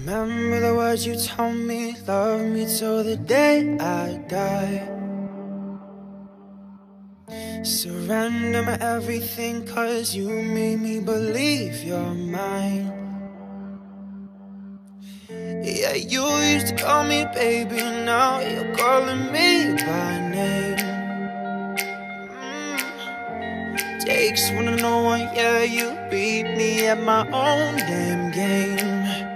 Remember the words you told me, love me till the day I die. Surrender my everything, cause you made me believe you're mine. Yeah, you used to call me baby, now you're calling me by name. Takes one to know one, yeah, you beat me at my own damn game.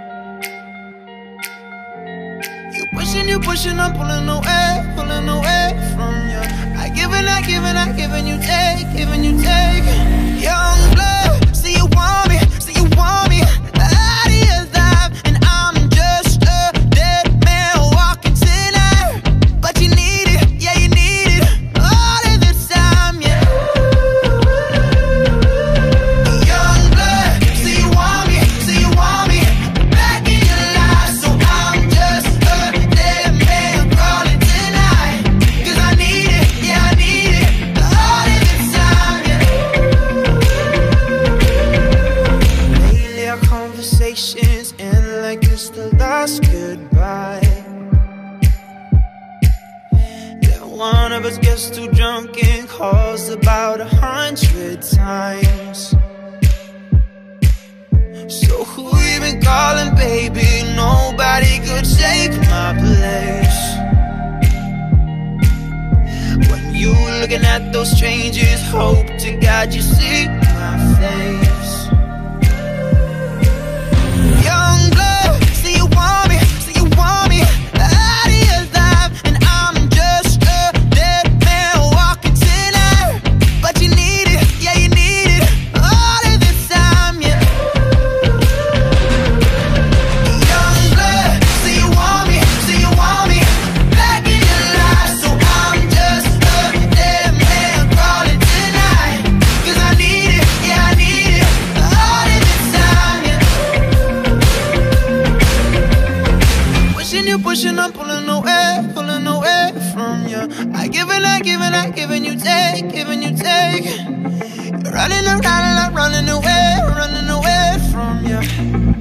You pushing, I'm pulling away from you. I give and you take. Young blood, see you want me, out of your life, and I'm just a dead man walking tonight. But you need it, yeah, you need it, all of the time, yeah. Young blood, see you want me, back in your life, so I'm just a dead man crawling tonight. 'Cause I need it, yeah, I need it, all of the time, yeah. Lately our conversations end like it's the last goodbye. Then one of us gets too drunk and calls about 100 times. So who you been calling, baby? Nobody could take my place. When you looking at those strangers, hope to God you see my face. Young blood, see you want me, out of your life, and I'm just a dead man walking tonight. But you need it, yeah, you need it, all of the time, yeah. Young blood, see you want me, back in your life, so I'm just a dead man crawling tonight. 'Cause I need it, yeah, I need it, all of the time, yeah. You pushing, I'm pulling away from you. I give and you take. You're running around and I'm running away from you.